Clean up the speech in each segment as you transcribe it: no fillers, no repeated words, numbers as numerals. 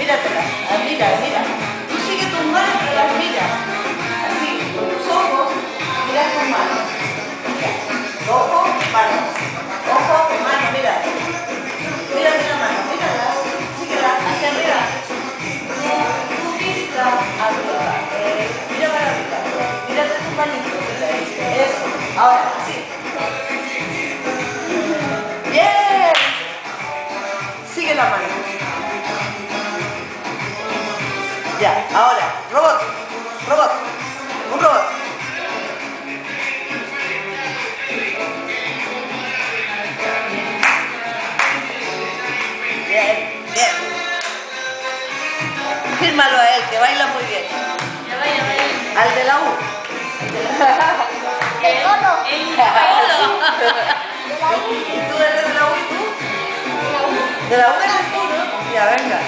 míratela, mira, mira. Tú sigue tus manos y las miras. Así, con tus ojos, mira tus manos. Mira. Ojo, mano. Ojo, mano, mira. Mira la mano, mírala. Síguela, hacia arriba. Tu vista arriba. Mira para arriba. Mírate tus manitos. Eso. Ahora, así. ¡Bien! Sigue la mano. Ya, ahora, robot, robot, un robot. Bien, bien. Fírmalo a él, que baila muy bien. Al de la U. ¡El Colo! ¿Tú eres de la U y tú? ¿De la U eres tú, no? Ya, venga.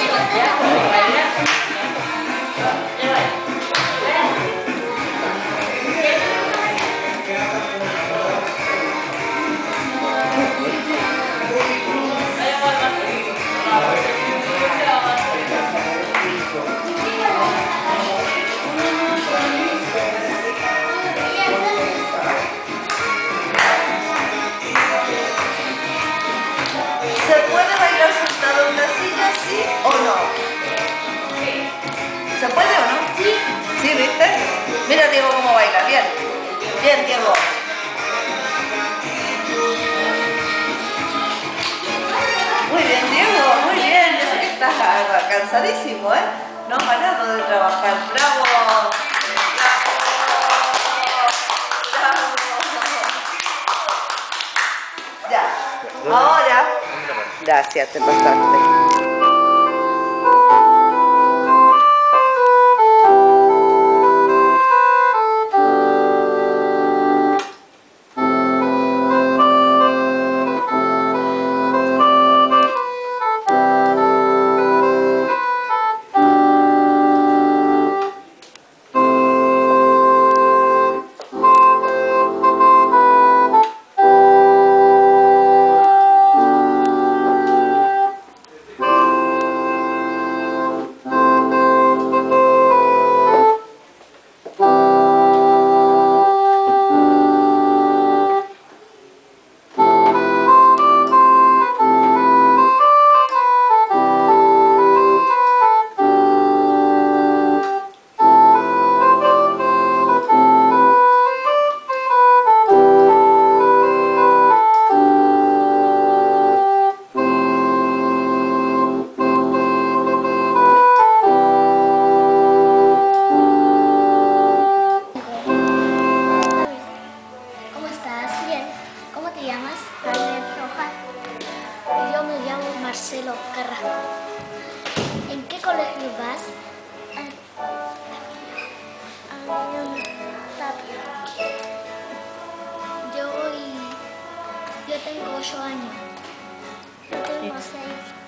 ¿Se puede bailar sentado en una silla, sí o no? ¿Se puede o no? Sí. ¿Sí, viste? Mira Diego cómo baila, bien. Bien, Diego. Muy bien, Diego, muy bien. Yo sé que estás cansadísimo, ¿eh? No has parado de trabajar. ¡Bravo! ¡Bravo! ¡Bravo! Ya, ahora... Gracias, te pasaste. ¿Cómo estás? Bien. ¿Cómo te llamas? Javier Rojas. Y yo me llamo Marcelo Carrasco. ¿En qué colegio vas? Tapia. Yo tengo 8 años. Yo tengo 6.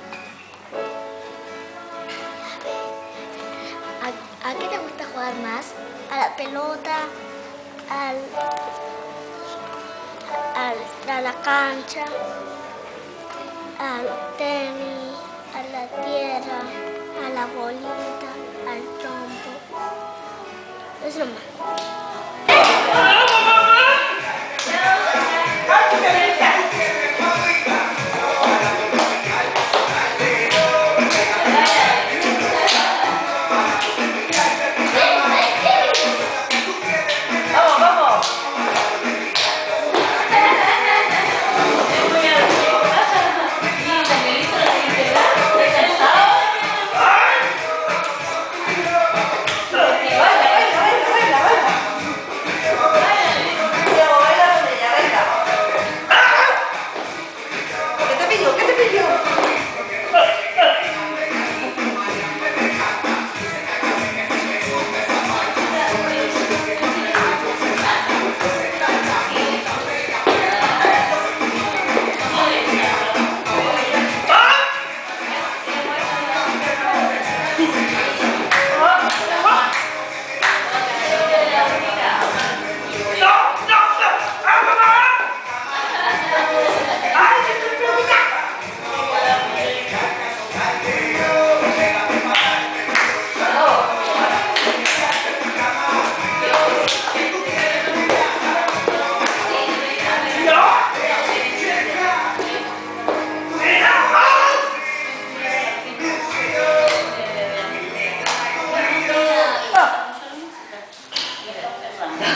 ¿A qué te gusta jugar más? ¿A la pelota? A la cancha, al tenis, a la tierra, a la bolita, al trompo. Eso nomás.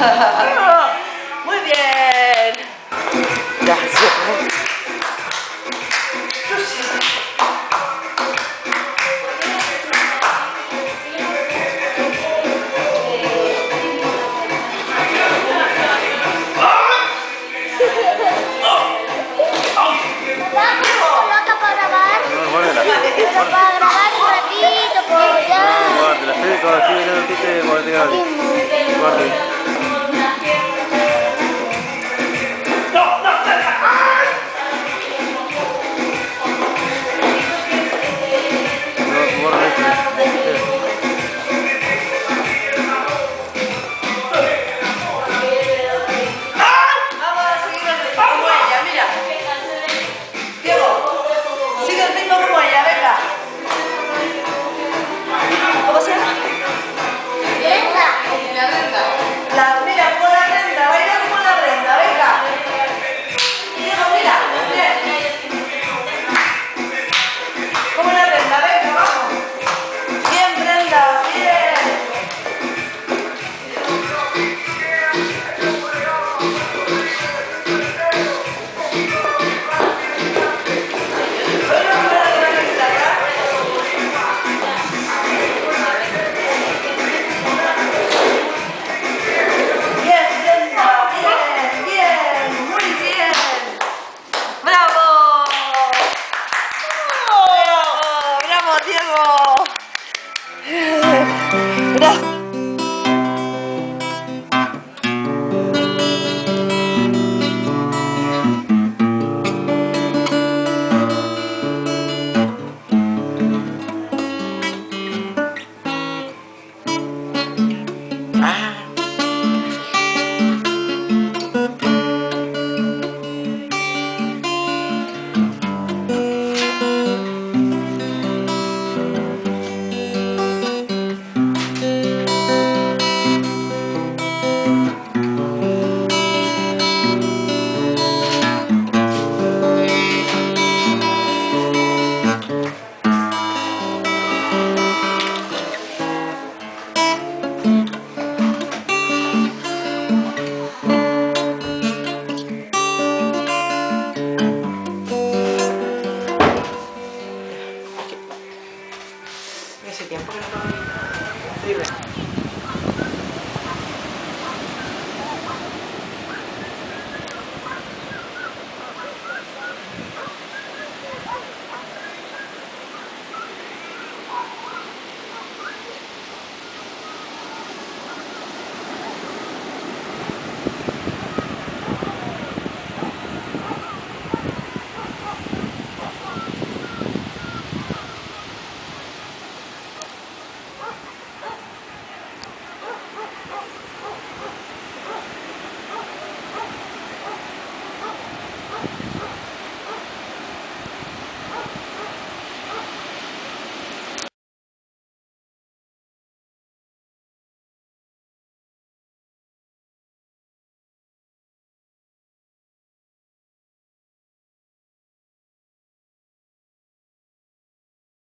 Muy bien. Gracias. Loca para grabar. Guárdela. Pero para grabar un ratito, por ya. Guárdela. Sí, cuando estoy viendo el tite, guárdela. Vamos a seguir el ritmo como ella, mira. Diego, sigue el ritmo como ella, venga. ¿Cómo se llama? Venga. La renda. Mira, como la renda, baila como la renda, venga. Diego, mira, bien. Como la renda, venga, vamos. Bien, Brenda, bien. Bien, Brenda, bien, bien, muy bien. ¡Bravo! ¡Bravo, bravo, Diego! Bravo. Ese tiempo que no lo libre.